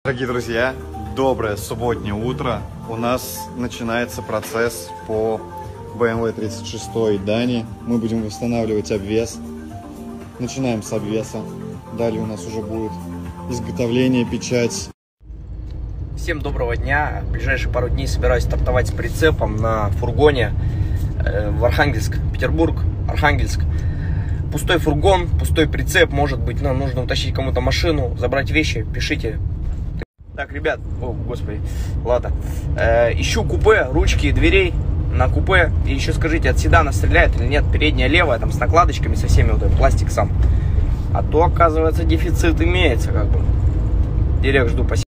Дорогие друзья, доброе субботнее утро. У нас начинается процесс по BMW 36 Дани. Мы будем восстанавливать обвес. Начинаем с обвеса. Далее у нас уже будет изготовление, печать. Всем доброго дня. В ближайшие пару дней собираюсь стартовать с прицепом на фургоне в Архангельск, Петербург, Архангельск. Пустой фургон, пустой прицеп, может быть, нам нужно утащить кому-то машину, забрать вещи, пишите. Так, ребят, о, господи, ладно. Ищу купе, ручки дверей на купе. И еще скажите, от седана стреляет или нет? Передняя левая, там с накладочками, со всеми, вот этот пластик сам. А то, оказывается, дефицит имеется, как бы. Директ жду, спасибо.